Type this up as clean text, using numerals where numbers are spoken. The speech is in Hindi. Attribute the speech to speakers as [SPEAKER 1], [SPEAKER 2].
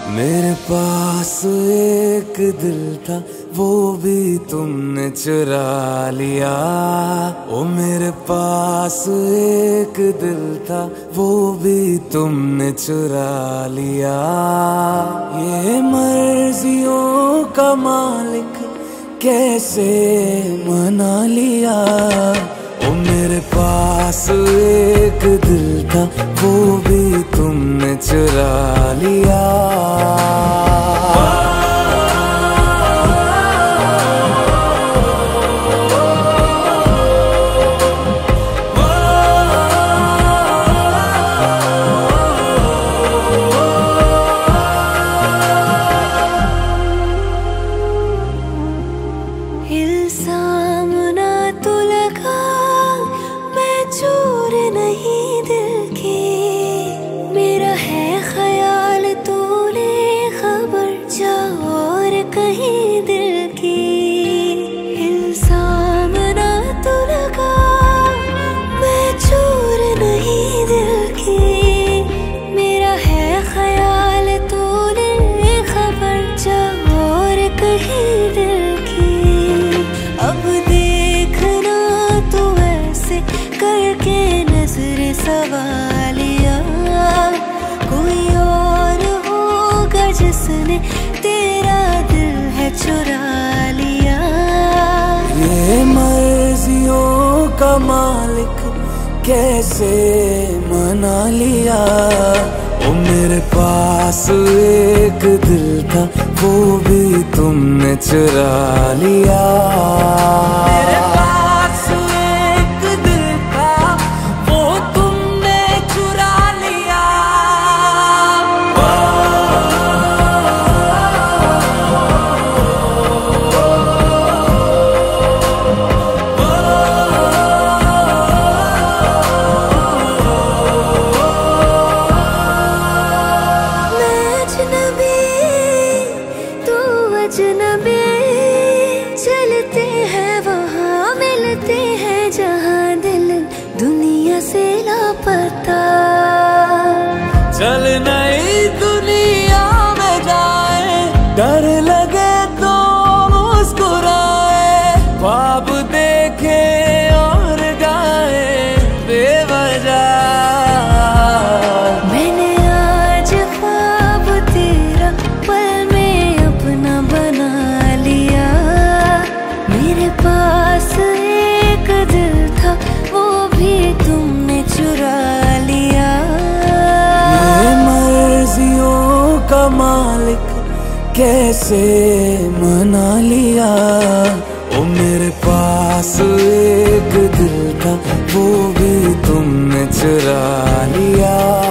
[SPEAKER 1] मेरे पास एक दिल था, वो भी तुमने चुरा लिया। ओ मेरे पास एक दिल था, वो भी तुमने चुरा लिया। ये मर्जियों का मालिक कैसे मना लिया। ओ मेरे पास एक दिल था, वो भी तुमने चुरा लिया।
[SPEAKER 2] इल्जाम ना तो लगा, मैं चोर नहीं दिल की। मेरा है ख्याल तू ले खबर जा और कहीं दिल की। इल्जाम ना तो लगा, मैं चोर नहीं दिल की। मेरा है ख्याल तू ले खबर जा और कहीं दिल की। अब देखना तू ऐसे करके नजर सवालिया, कोई और होगा जिसने तेरा दिल है चुरा लिया।
[SPEAKER 1] ये मर्जियों का मालिक कैसे मना लिया। ओ मेरे पास एक दिल था, वो भी तुमने चुरा लिया। मेरे पास एक दिल था, वो तुमने चुरा लिया।
[SPEAKER 2] अजनबी चलते हैं वहाँ मिलते हैं जहाँ दिल दुनिया से लापता।
[SPEAKER 1] चल नई दुनिया में जाए, डर लगे तो मुस्कुराए। ख्वाब देखे और गाए बेवजह।
[SPEAKER 2] मैंने आज ख्वाब तेरा पल में अपना बना लिया। मेरे पास एक दिल था, वो भी तुमने चुरा लिया।
[SPEAKER 1] ये मर्जियों का मालिक कैसे मना लिया। ओ मेरे पास एक दिल था, वो भी तुमने चुरा लिया।